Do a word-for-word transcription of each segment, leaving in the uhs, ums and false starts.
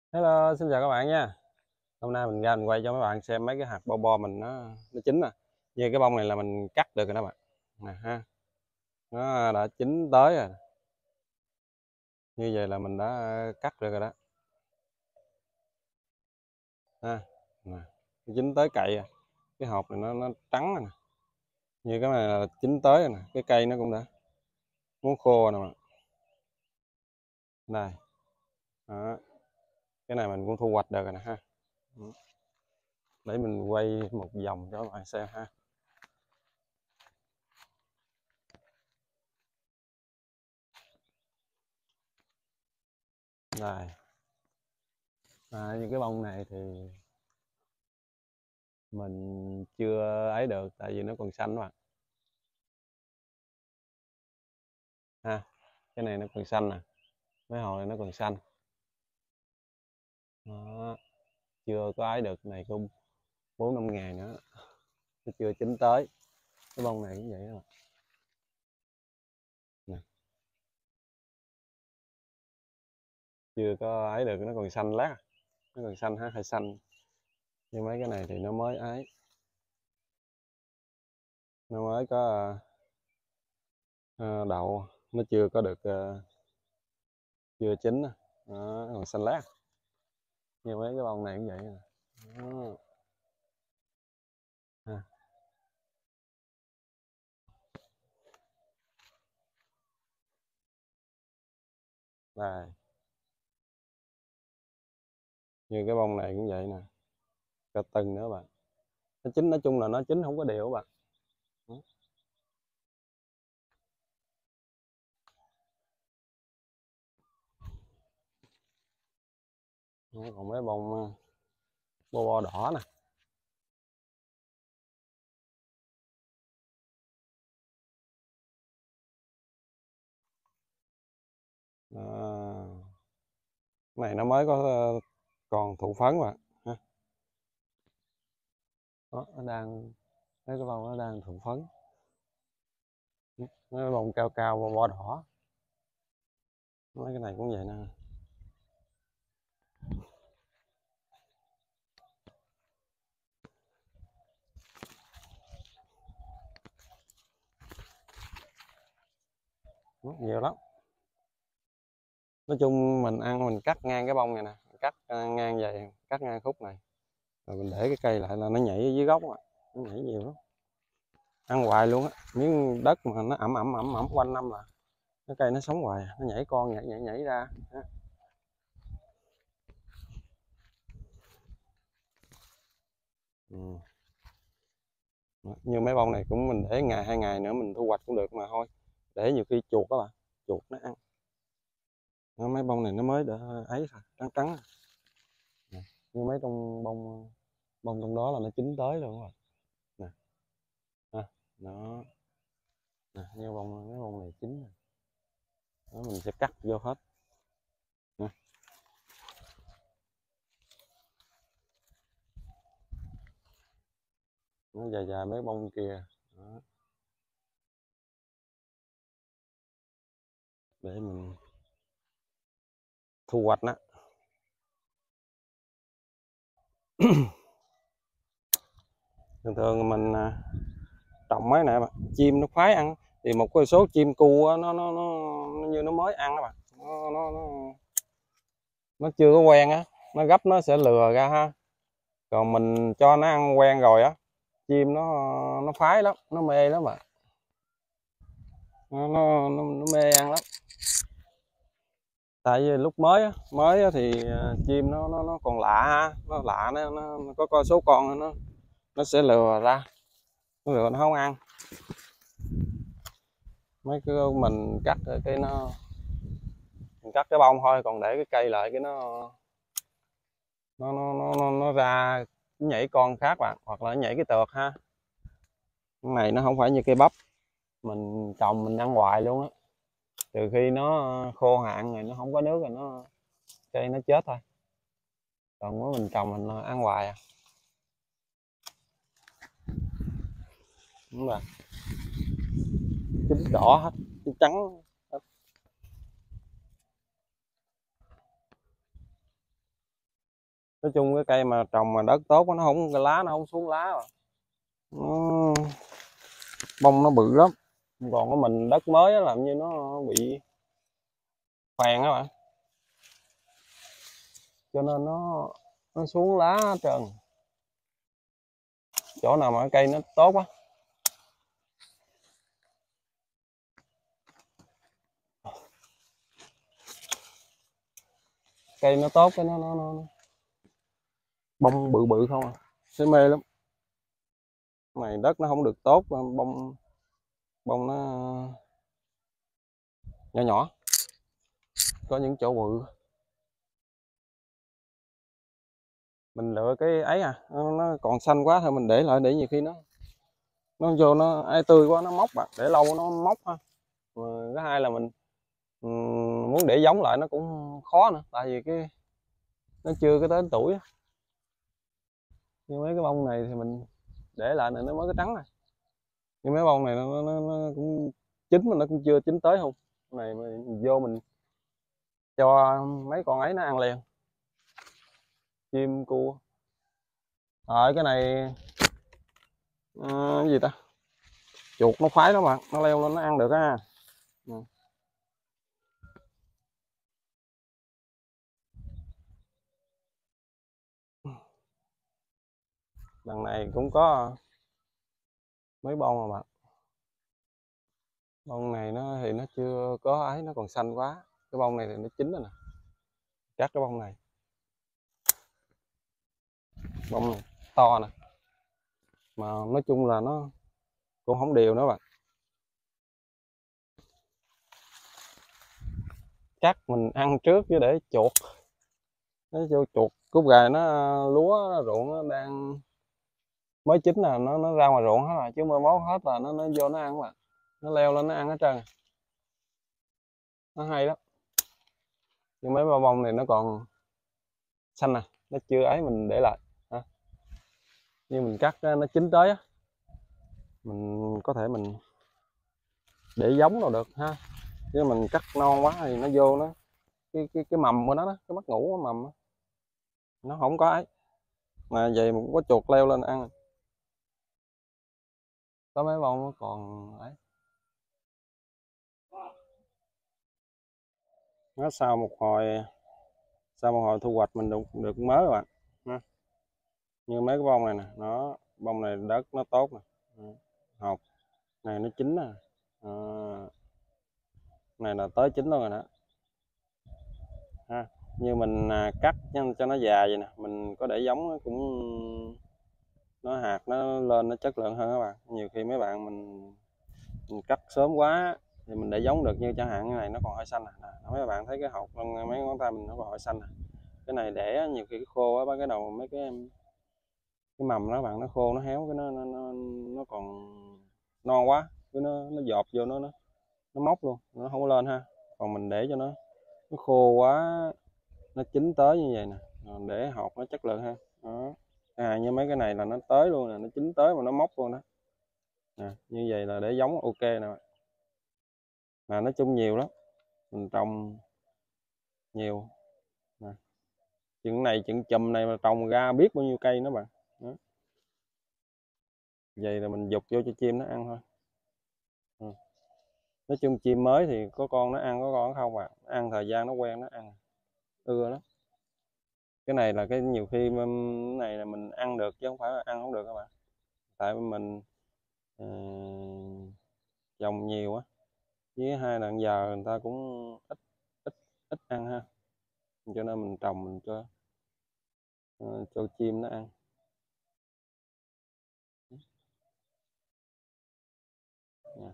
Hello, xin chào các bạn nha. Hôm nay mình ra mình quay cho mấy bạn xem mấy cái hạt bo bo mình nó nó chín nè. Như cái bông này là mình cắt được rồi đó bạn. Nè ha. Nó đã chín tới rồi. Như vậy là mình đã cắt được rồi đó. Ha. Nè. Nó chín tới cậy rồi. Cái hộp này nó nó trắng rồi nè. Như cái này là chín tới rồi nè. Cái cây nó cũng đã muốn khô nè bạn. Đây. Đó. Cái này mình cũng thu hoạch được rồi nè ha. Để mình quay một vòng cho các bạn xem ha. Đây. À, những cái bông này thì mình chưa ấy được tại vì nó còn xanh mà ha. Cái này nó còn xanh nè, mấy hồ này nó còn xanh đó. Chưa có ấy được, này cũng bốn năm ngày nữa nó chưa chín tới. Cái bông này cũng vậy đó nè, chưa có ấy được, nó còn xanh lát, nó còn xanh ha, hơi xanh. Nhưng mấy cái này thì nó mới ấy, nó mới có uh, đậu, nó chưa có được uh, chưa chín đó. Đó, còn xanh lát. Như mấy cái bông này cũng vậy nè. Đó. Ha. Đây. Như cái bông này cũng vậy nè, cà từng nữa bạn. Nó chín, nói chung là nó chín không có đều bạn. Đó, còn mấy bông bo bo đỏ nè. Đó. Này nó mới có còn thụ phấn mà ha. Đó, nó đang, mấy cái bông nó đang thụ phấn. Mấy cái bông cao cao bo bo đỏ, mấy cái này cũng vậy nè. Đó, nhiều lắm. Nói chung mình ăn mình cắt ngang cái bông này nè, cắt ngang vậy, cắt ngang khúc này rồi mình để cái cây lại là nó nhảy ở dưới gốc mà. Nó nhảy nhiều lắm, ăn hoài luôn á. Miếng đất mà nó ẩm ẩm ẩm ẩm quanh năm là cái cây nó sống hoài, nó nhảy con nhảy nhảy nhảy ra. Ừ. Như mấy bông này cũng mình để ngày hai ngày nữa mình thu hoạch cũng được mà thôi, để nhiều khi chuột đó bạn, chuột nó ăn. Nó, mấy bông này nó mới đỡ ấy thôi, trắng trắng nè. Như mấy trong bông bông trong đó là nó chín tới luôn rồi nè. À, đó nè, như bông mấy bông này chín rồi. Đó, mình sẽ cắt vô hết nè. Nó dài dài mấy bông kia đó. Để mình thu hoạch đó. Thường thường mình trồng mấy này mà chim nó khoái ăn, thì một cái số chim cu nó, nó nó nó như nó mới ăn đó bạn, nó, nó, nó, nó chưa có quen á, nó gấp nó sẽ lừa ra ha. Còn mình cho nó ăn quen rồi á, chim nó nó phái lắm, nó mê lắm mà, nó, nó, nó, nó mê ăn lắm. Tại vì lúc mới á, mới á thì chim nó nó nó còn lạ ha, nó lạ, nó, nó, nó có con số con nó nó sẽ lừa ra, nó lừa nó không ăn. Mấy cái mình cắt cái nó, mình cắt cái bông thôi, còn để cái cây lại cái nó nó nó nó, nó, nó ra nhảy con khác bạn, hoặc là nhảy cái tược ha. Cái này nó không phải như cây bắp mình trồng mình ăn hoài luôn á, trừ khi nó khô hạn rồi nó không có nước rồi nó cây nó chết thôi, còn mới mình trồng mình ăn hoài à. Đúng rồi, chín đỏ hết, chín trắng hết. Nói chung cái cây mà trồng mà đất tốt nó không, cái lá nó không xuống lá mà. Nó, bông nó bự lắm. Còn của mình đất mới á, làm như nó bị phèn á bạn, cho nên nó nó xuống lá hết trơn. Chỗ nào mà cây nó tốt quá, cây nó tốt cái nó nó, nó bông bự bự không à, sẽ mê lắm. Này đất nó không được tốt, bông bông nó nhỏ nhỏ, có những chỗ bự. Mình lựa cái ấy à, nó, nó còn xanh quá thôi mình để lại, để nhiều khi nó nó vô nó ai tươi quá nó móc bạn, để lâu nó móc ha. Rồi cái hai là mình um, muốn để giống lại nó cũng khó nữa, tại vì cái nó chưa có đến tuổi á. Nhưng mấy cái bông này thì mình để lại này nó mới có trắng này, nhưng mấy bông này nó, nó, nó cũng chín mà nó cũng chưa chín tới không. Cái này mình vô mình cho mấy con ấy nó ăn liền, chim cua. Rồi cái này uh, cái gì ta, chuột nó khoái đó bạn, nó leo lên nó ăn được á. Ừ. Đằng này cũng có mấy bông mà bạn, bông này nó thì nó chưa có ấy, nó còn xanh quá. Cái bông này thì nó chín rồi nè, cắt cái bông này, bông này to nè, mà nói chung là nó cũng không đều nữa bạn. Cắt mình ăn trước chứ để chuột, nó vô chuột cút gà nó, lúa nó, ruộng nó đang mới chín là nó nó ra ngoài ruộng hết rồi, chứ mưa mốt hết là nó nó vô nó ăn mà, nó leo lên nó ăn hết trơn. Nó hay lắm. Nhưng mấy bao bông này nó còn xanh nè, nó chưa ấy mình để lại ha. Như mình cắt nó chín tới á, mình có thể mình để giống đâu được ha, chứ mình cắt non quá thì nó vô nó cái cái cái mầm của nó đó, cái mắt ngủ của mầm đó, nó không có ấy, mà vậy mà cũng có chuột leo lên ăn. Có mấy bông nó còn ấy. Nó sau một hồi sau một hồi thu hoạch mình được được mới các bạn ha. Như mấy cái bông này nè, nó bông này đất nó tốt nè, hột này nó chín nè, à, này là tới chín luôn rồi đó ha. Như mình à, cắt cho nó già vậy nè, mình có để giống nó cũng nó hạt nó lên nó chất lượng hơn các bạn. Nhiều khi mấy bạn mình, mình cắt sớm quá thì mình để giống được, như chẳng hạn cái này nó còn hơi xanh nè, mấy bạn thấy cái hột mấy ngón tay mình nó còn hơi xanh nè. Cái này để nhiều khi cái khô á, cái đầu mấy cái cái mầm đó bạn, nó khô nó héo, cái nó nó nó, nó còn non quá, cái nó nó dọt vô nó nó nó móc luôn, nó không có lên ha. Còn mình để cho nó nó khô quá, nó chín tới như vậy nè, để hột nó chất lượng ha. Đó. À, như mấy cái này là nó tới luôn nè, nó chín tới mà nó móc luôn đó nè, như vậy là để giống ok nè. Mà nói chung nhiều lắm, mình trồng nhiều nè, chừng này chừng chùm này mà trồng ra biết bao nhiêu cây nữa bạn. Đó. Vậy là mình dục vô cho chim nó ăn thôi. Ừ. Nói chung chim mới thì có con nó ăn, có con nó không à, ăn thời gian nó quen nó ăn ưa lắm. Cái này là cái nhiều khi cái này là mình ăn được chứ không phải là ăn không được các bạn, tại vì mình uh, trồng nhiều á, với hai là giờ người ta cũng ít ít ít ăn ha, cho nên mình trồng mình cho uh, cho chim nó ăn. Nè.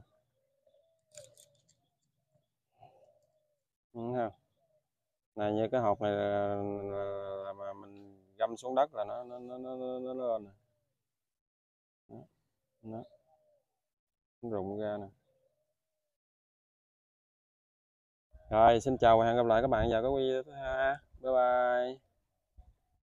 Ừ, không? Này như cái hộp này là, là, là mà mình găm xuống đất là nó nó nó nó, nó, nó lên nè. Đó. Đó. Nó rụng ra nè. Rồi xin chào và hẹn gặp lại các bạn vào cái video thứ hai. Bye bye.